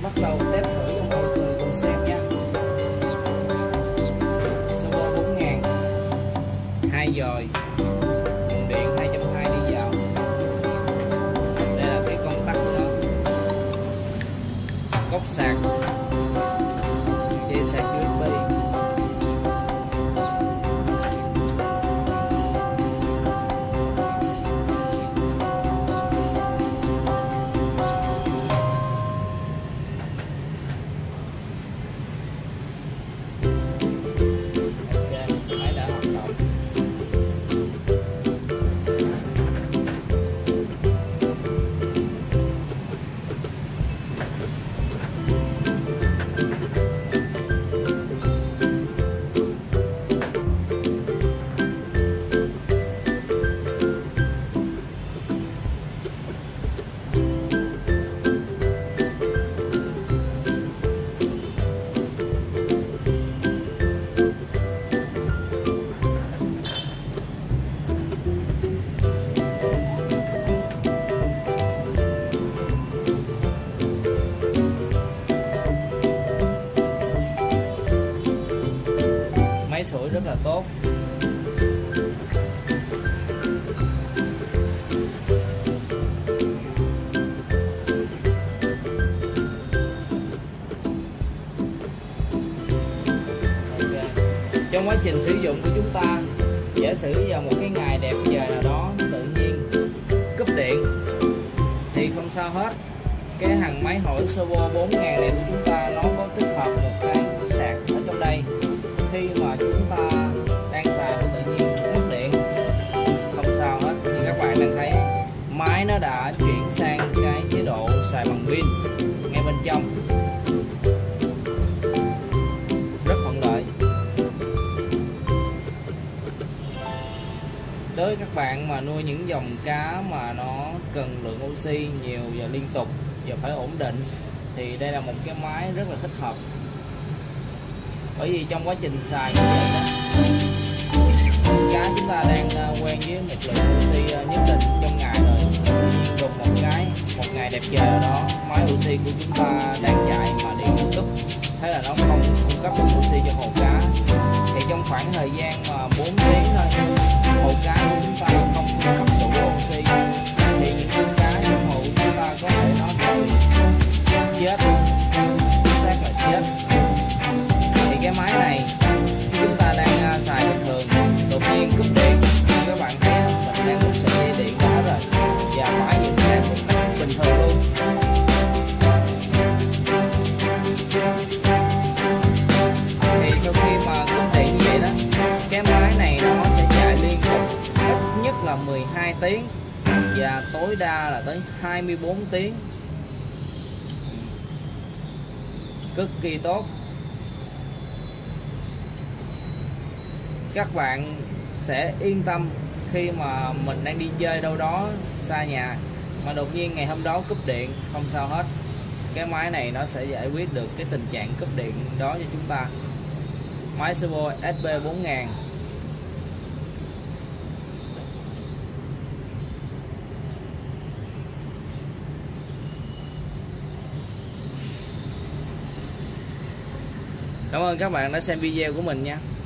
bắt đầu test thử cho mọi người cùng xem nha. Servo 4000 2 dòi, nguồn điện 2.2 đi vào. Đây là cái công tắc của nó, cốc sạc, dây sạc USB. Máy đã hoạt động. Máy sưởi rất là tốt. Trong quá trình sử dụng của chúng ta, giả sử vào một cái ngày đẹp trời nào đó tự nhiên cúp điện thì không sao hết. Cái thằng máy hỏi servo 4000 này của chúng ta nó có tích hợp một cái sạc ở trong đây. Khi mà chúng ta đang xài nó tự nhiên mất điện, không sao hết. Như các bạn đang thấy, máy nó đã chuyển sang cái chế độ xài bằng pin ngay bên trong, rất thuận lợi. Đối với các bạn mà nuôi những dòng cá mà nó cần lượng oxy nhiều và liên tục và phải ổn định thì đây là một cái máy rất là thích hợp. Bởi vì trong quá trình xài như vậy đó, cá chúng ta đang quen với một lượng oxy nhất định trong ngày rồi. Tự nhiên đùng một ngày đẹp trời đó, máy oxy của chúng ta đang chạy mà điện nó cúp, thế là nó không cung cấp được oxy cho hồ cá. Thì trong khoảng thời gian mà 4 tiếng thôi, hồ cá của chúng ta không cung cấp đủ oxy thì những con cá trong hồ của chúng ta có thể nó sẽ bị chết, xác là chết. Thì cái máy này chúng ta đang xài bình thường, đột nhiên cúp điện, các bạn thấy mình đang bút sợi dây điện đó rồi và máy vẫn đang một cách bình thường luôn. Thì sau khi mà cúp điện như vậy đó, cái máy này nó sẽ chạy liên tục ít nhất là 12 tiếng và tối đa là tới 24 tiếng, cực kỳ tốt. Các bạn sẽ yên tâm khi mà mình đang đi chơi đâu đó xa nhà mà đột nhiên ngày hôm đó cúp điện, không sao hết. Cái máy này nó sẽ giải quyết được cái tình trạng cúp điện đó cho chúng ta. Máy servo SB4000. Cảm ơn các bạn đã xem video của mình nha.